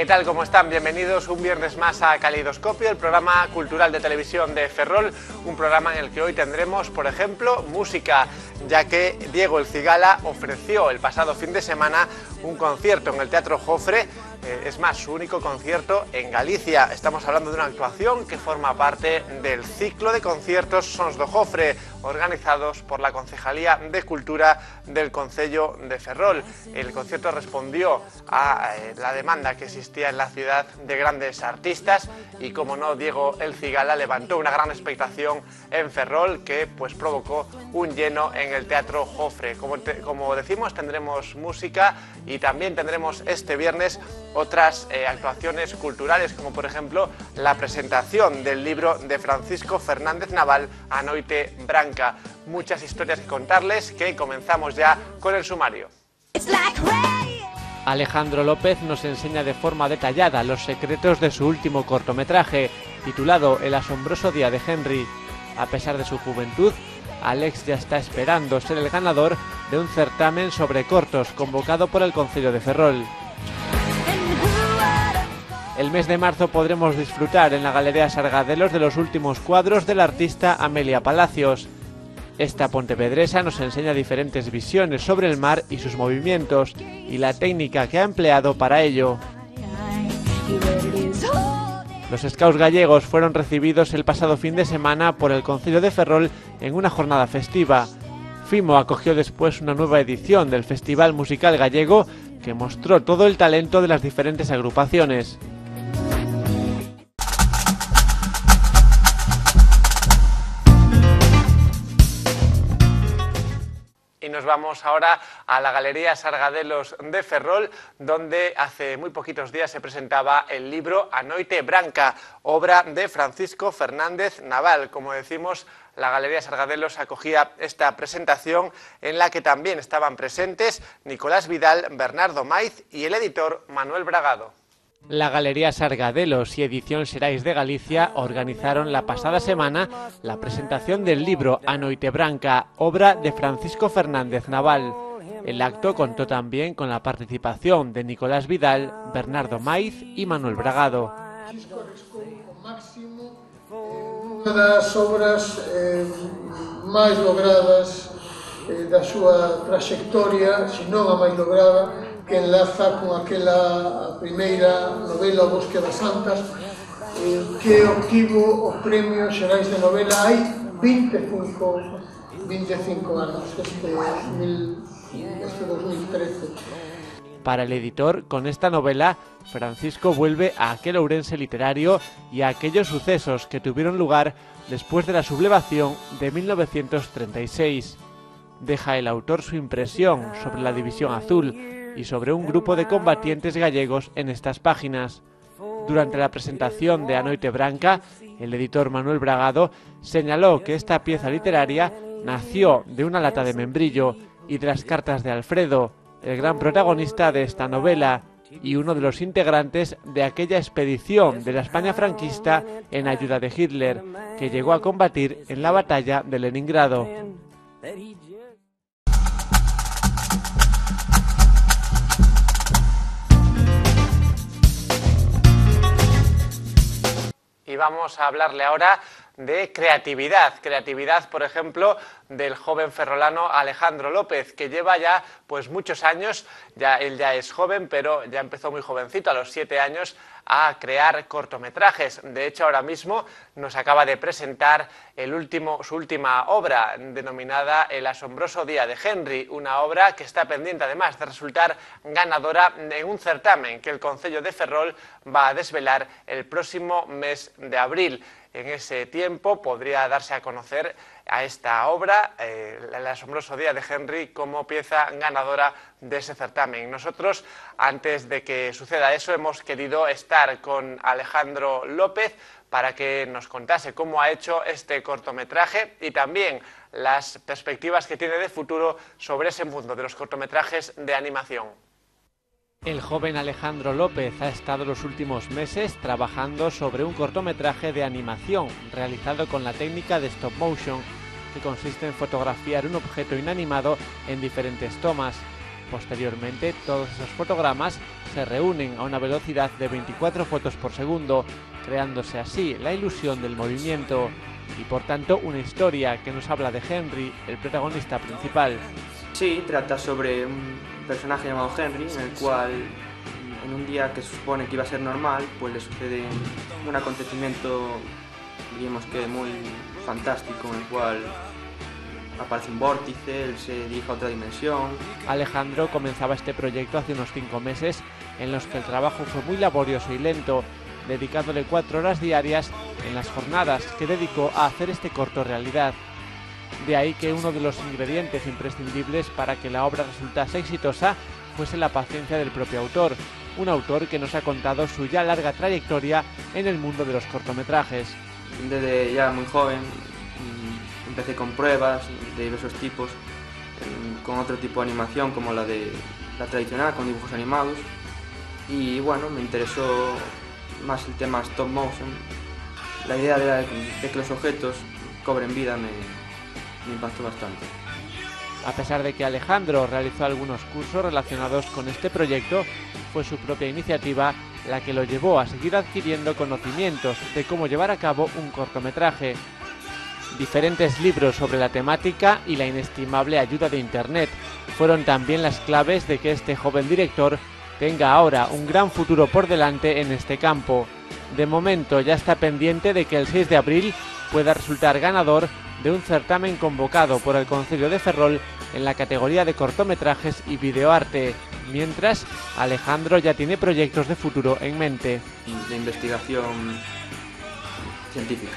¿Qué tal? ¿Cómo están? Bienvenidos un viernes más a Caleidoscopio, el programa cultural de televisión de Ferrol, un programa en el que hoy tendremos, por ejemplo, música, ya que Diego El Cigala ofreció el pasado fin de semana un concierto en el Teatro Jofre. Es más, su único concierto en Galicia. Estamos hablando de una actuación que forma parte del ciclo de conciertos Sons do Jofre, organizados por la Concejalía de Cultura del Concello de Ferrol. El concierto respondió a la demanda que existía en la ciudad de grandes artistas y, como no, Diego El Cigala levantó una gran expectación en Ferrol que pues provocó un lleno en el Teatro Jofre. Como decimos, tendremos música y también tendremos este viernes otras actuaciones culturales, como por ejemplo la presentación del libro de Francisco Fernández Naval, A Noite Branca. Muchas historias que contarles, que comenzamos ya con el sumario. Alejandro López nos enseña de forma detallada los secretos de su último cortometraje, titulado El asombroso día de Henry. A pesar de su juventud, Alex ya está esperando ser el ganador de un certamen sobre cortos convocado por el Concello de Ferrol. El mes de marzo podremos disfrutar en la Galería Sargadelos de los últimos cuadros del artista Amelia Palacios. Esta pontevedresa nos enseña diferentes visiones sobre el mar y sus movimientos y la técnica que ha empleado para ello. Los Scouts gallegos fueron recibidos el pasado fin de semana por el Concello de Ferrol en una jornada festiva. Fimo acogió después una nueva edición del Festival Musical Gallego que mostró todo el talento de las diferentes agrupaciones. Y nos vamos ahora a la Galería Sargadelos de Ferrol, donde hace muy poquitos días se presentaba el libro A Noite Branca, obra de Francisco Fernández Naval. Como decimos, la Galería Sargadelos acogía esta presentación en la que también estaban presentes Nicolás Vidal, Bernardo Maiz y el editor Manuel Bragado. La Galería Sargadelos y Edición Xerais de Galicia organizaron la pasada semana la presentación del libro A Noite Branca, obra de Francisco Fernández Naval. El acto contó también con la participación de Nicolás Vidal, Bernardo Maiz y Manuel Bragado. Unha das obras máis logradas da súa traxectoria, se non a máis lograda, que enlaza con aquela primeira novela O Bosque das Santas, que obtivo os premios xerais de novela hai 25 anos, este 2013. Para el editor, con esta novela, Francisco vuelve a aquel Ourense literario y a aquellos sucesos que tuvieron lugar después de la sublevación de 1936. Deja el autor su impresión sobre la División Azul y sobre un grupo de combatientes gallegos en estas páginas. Durante la presentación de A Noite Branca, el editor Manuel Bragado señaló que esta pieza literaria nació de una lata de membrillo y de las cartas de Alfredo, el gran protagonista de esta novela y uno de los integrantes de aquella expedición de la España franquista en ayuda de Hitler, que llegó a combatir en la batalla de Leningrado. Y vamos a hablarle ahora de creatividad, por ejemplo, del joven ferrolano Alejandro López, que lleva ya pues muchos años, él ya es joven, pero ya empezó muy jovencito, a los 7 años, a crear cortometrajes. De hecho, ahora mismo nos acaba de presentar su última obra, denominada El asombroso día de Henry, una obra que está pendiente además de resultar ganadora en un certamen que el Concello de Ferrol va a desvelar el próximo mes de abril. En ese tiempo podría darse a conocer a esta obra, El asombroso día de Henry, como pieza ganadora de ese certamen. Nosotros, antes de que suceda eso, hemos querido estar con Alejandro López para que nos contase cómo ha hecho este cortometraje y también las perspectivas que tiene de futuro sobre ese mundo de los cortometrajes de animación. El joven Alejandro López ha estado los últimos meses trabajando sobre un cortometraje de animación realizado con la técnica de stop motion, que consiste en fotografiar un objeto inanimado en diferentes tomas. Posteriormente, todos esos fotogramas se reúnen a una velocidad de 24 fotos por segundo, creándose así la ilusión del movimiento y por tanto una historia que nos habla de Henry, el protagonista principal. Sí, trata sobre un personaje llamado Henry, en el cual en un día que se supone que iba a ser normal, pues le sucede un acontecimiento, digamos que muy fantástico, en el cual aparece un vórtice, él se dirige a otra dimensión. Alejandro comenzaba este proyecto hace unos 5 meses, en los que el trabajo fue muy laborioso y lento, dedicándole 4 horas diarias en las jornadas que dedicó a hacer este corto realidad. De ahí que uno de los ingredientes imprescindibles para que la obra resultase exitosa fuese la paciencia del propio autor, un autor que nos ha contado su ya larga trayectoria en el mundo de los cortometrajes. Desde ya muy joven empecé con pruebas de diversos tipos, con otro tipo de animación como la tradicional, con dibujos animados, y bueno, me interesó más el tema stop motion. La idea de que los objetos cobren vida me impactó bastante. A pesar de que Alejandro realizó algunos cursos relacionados con este proyecto, fue su propia iniciativa la que lo llevó a seguir adquiriendo conocimientos de cómo llevar a cabo un cortometraje. Diferentes libros sobre la temática y la inestimable ayuda de Internet fueron también las claves de que este joven director tenga ahora un gran futuro por delante en este campo. De momento ya está pendiente de que el 6 de abril pueda resultar ganador de un certamen convocado por el Concello de Ferrol en la categoría de cortometrajes y videoarte, mientras Alejandro ya tiene proyectos de futuro en mente. De investigación científica,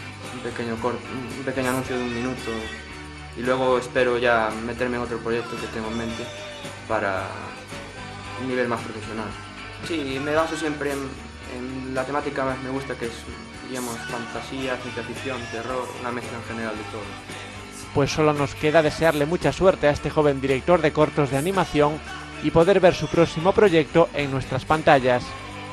un pequeño anuncio de 1 minuto, y luego espero ya meterme en otro proyecto que tengo en mente para un nivel más profesional. Sí, me baso siempre en la temática más me gusta, que es, digamos, fantasía, ciencia ficción, terror, una mezcla en general de todo. Pues solo nos queda desearle mucha suerte a este joven director de cortos de animación y poder ver su próximo proyecto en nuestras pantallas.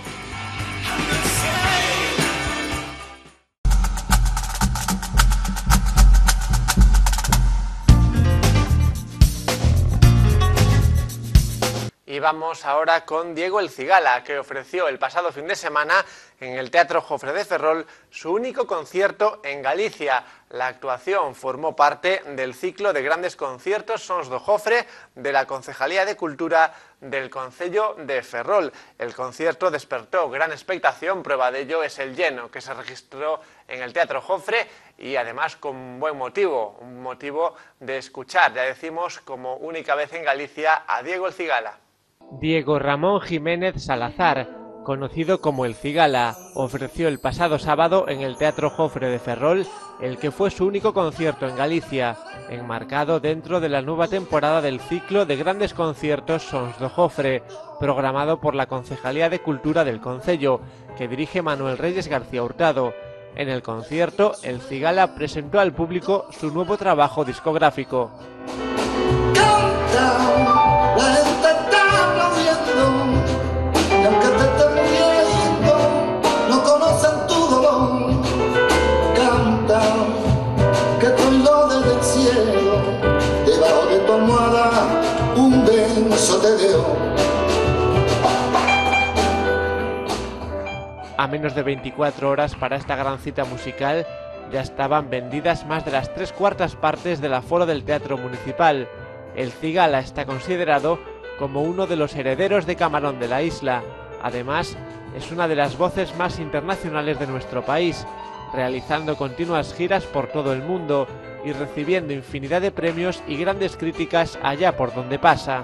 Y vamos ahora con Diego El Cigala, que ofreció el pasado fin de semana en el Teatro Jofre de Ferrol su único concierto en Galicia. La actuación formó parte del ciclo de grandes conciertos Sons do Jofre de la Concejalía de Cultura del Concello de Ferrol. El concierto despertó gran expectación, prueba de ello es el lleno que se registró en el Teatro Jofre y además con buen motivo, un motivo de escuchar, ya decimos, como única vez en Galicia a Diego El Cigala. Diego Ramón Jiménez Salazar, conocido como El Cigala, ofreció el pasado sábado en el Teatro Jofre de Ferrol el que fue su único concierto en Galicia, enmarcado dentro de la nueva temporada del ciclo de grandes conciertos Sons do Jofre, programado por la Concejalía de Cultura del Concello, que dirige Manuel Reyes García Hurtado. En el concierto, El Cigala presentó al público su nuevo trabajo discográfico. A menos de 24 horas para esta gran cita musical, ya estaban vendidas más de las 3/4 partes del aforo del Teatro Municipal. El Cigala está considerado como uno de los herederos de Camarón de la isla. Además, es una de las voces más internacionales de nuestro país, realizando continuas giras por todo el mundo y recibiendo infinidad de premios y grandes críticas allá por donde pasa.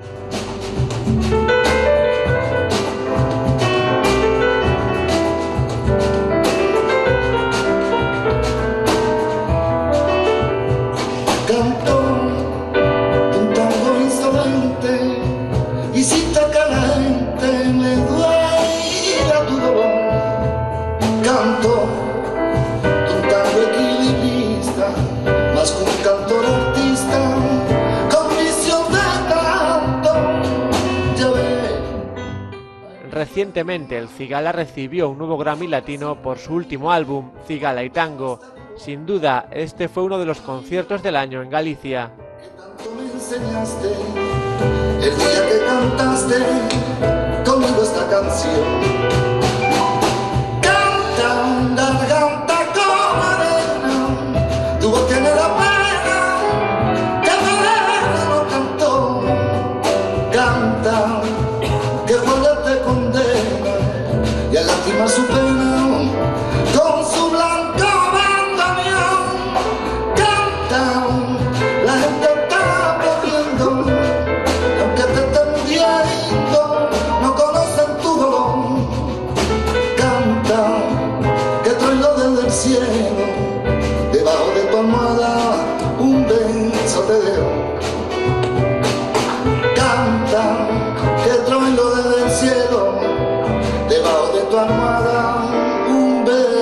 Recientemente el Cigala recibió un nuevo Grammy Latino por su último álbum, Cigala y Tango. Sin duda, este fue uno de los conciertos del año en Galicia. el día que cantaste conmigo esta canción. Garganta como arena, tu voz tiene la pena que Morena no cantó. Canta, que juega te condena y al lastimar su pena con su blanco bandoneón. Canta, la gente está aplaudiendo, aunque te estén muriendo, no conocen tu dolor. Canta, del cielo, debajo de tu almohada un beso te dejo. Canta, que trueno desde el cielo, debajo de tu almohada un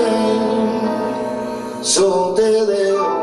beso te dejo.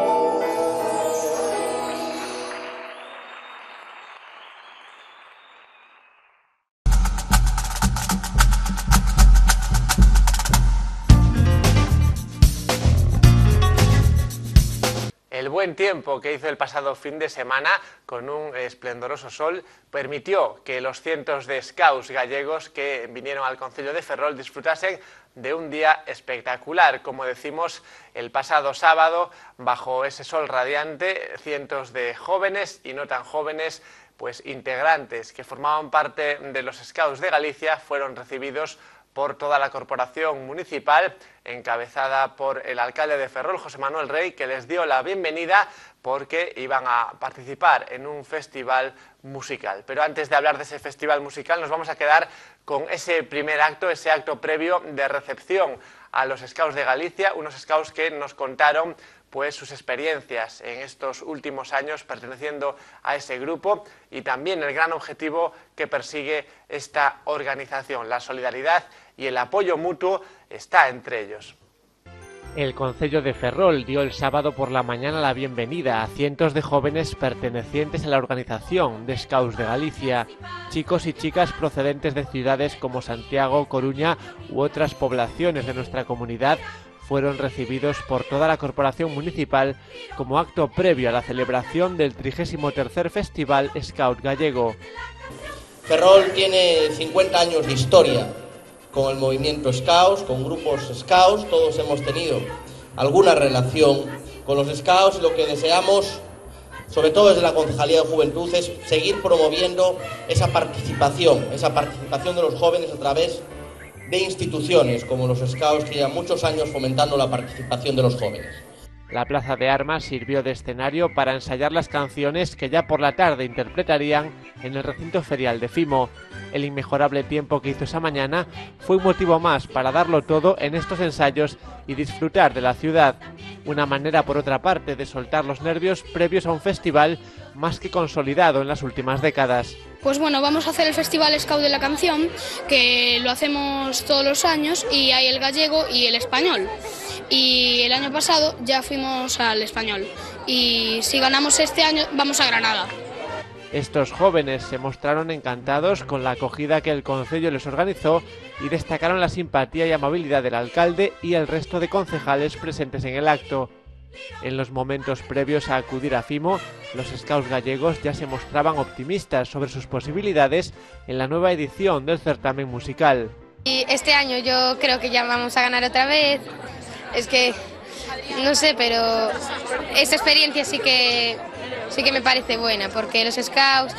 El buen tiempo que hizo el pasado fin de semana, con un esplendoroso sol, permitió que los cientos de scouts gallegos que vinieron al concello de Ferrol disfrutasen de un día espectacular. Como decimos, el pasado sábado, bajo ese sol radiante, cientos de jóvenes y no tan jóvenes, pues integrantes que formaban parte de los scouts de Galicia, fueron recibidos por toda la corporación municipal, encabezada por el alcalde de Ferrol, José Manuel Rey, que les dio la bienvenida porque iban a participar en un festival musical. Pero antes de hablar de ese festival musical, nos vamos a quedar con ese primer acto, ese acto previo de recepción a los Scouts de Galicia, unos Scouts que nos contaron pues sus experiencias en estos últimos años perteneciendo a ese grupo y también el gran objetivo que persigue esta organización, la solidaridad y el apoyo mutuo está entre ellos. El concello de Ferrol dio el sábado por la mañana la bienvenida a cientos de jóvenes pertenecientes a la organización de Scouts de Galicia, chicos y chicas procedentes de ciudades como Santiago, Coruña u otras poblaciones de nuestra comunidad. Fueron recibidos por toda la corporación municipal como acto previo a la celebración del 33º Festival Scout Gallego. Ferrol tiene 50 años de historia con el movimiento Scouts, con grupos Scouts, todos hemos tenido alguna relación con los Scouts y lo que deseamos, sobre todo desde la Concejalía de Juventud, es seguir promoviendo esa participación de los jóvenes a través de instituciones como los Scouts, que llevan muchos años fomentando la participación de los jóvenes. La Plaza de Armas sirvió de escenario para ensayar las canciones que ya por la tarde interpretarían en el recinto ferial de Fimo. El inmejorable tiempo que hizo esa mañana fue un motivo más para darlo todo en estos ensayos y disfrutar de la ciudad. Una manera, por otra parte, de soltar los nervios previos a un festival más que consolidado en las últimas décadas. Pues bueno, vamos a hacer el Festival Scout de la Canción, que lo hacemos todos los años, y hay el gallego y el español. Y el año pasado ya fuimos al español. Y si ganamos este año, vamos a Granada. Estos jóvenes se mostraron encantados con la acogida que el concello les organizó y destacaron la simpatía y amabilidad del alcalde y el resto de concejales presentes en el acto. En los momentos previos a acudir a Fimo, los Scouts gallegos ya se mostraban optimistas sobre sus posibilidades en la nueva edición del certamen musical. Y este año yo creo que ya vamos a ganar otra vez. Es que, no sé, pero esta experiencia sí que me parece buena, porque los Scouts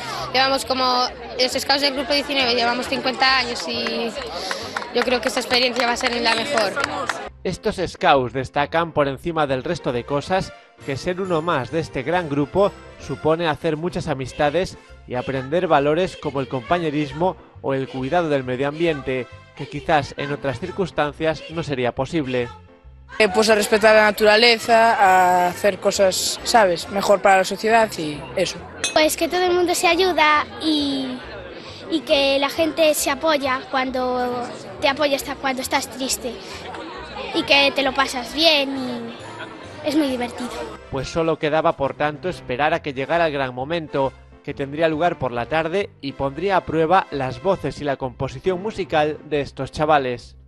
del Grupo 19 llevamos 50 años y yo creo que esta experiencia va a ser la mejor. Estos Scouts destacan por encima del resto de cosas que ser uno más de este gran grupo supone hacer muchas amistades y aprender valores como el compañerismo o el cuidado del medio ambiente, que quizás en otras circunstancias no sería posible. Pues a respetar la naturaleza, a hacer cosas, ¿sabes?, mejor para la sociedad y eso. Pues que todo el mundo se ayuda y que la gente se apoya cuando te apoyas cuando estás triste y que te lo pasas bien y es muy divertido. Pues solo quedaba por tanto esperar a que llegara el gran momento, que tendría lugar por la tarde y pondría a prueba las voces y la composición musical de estos chavales.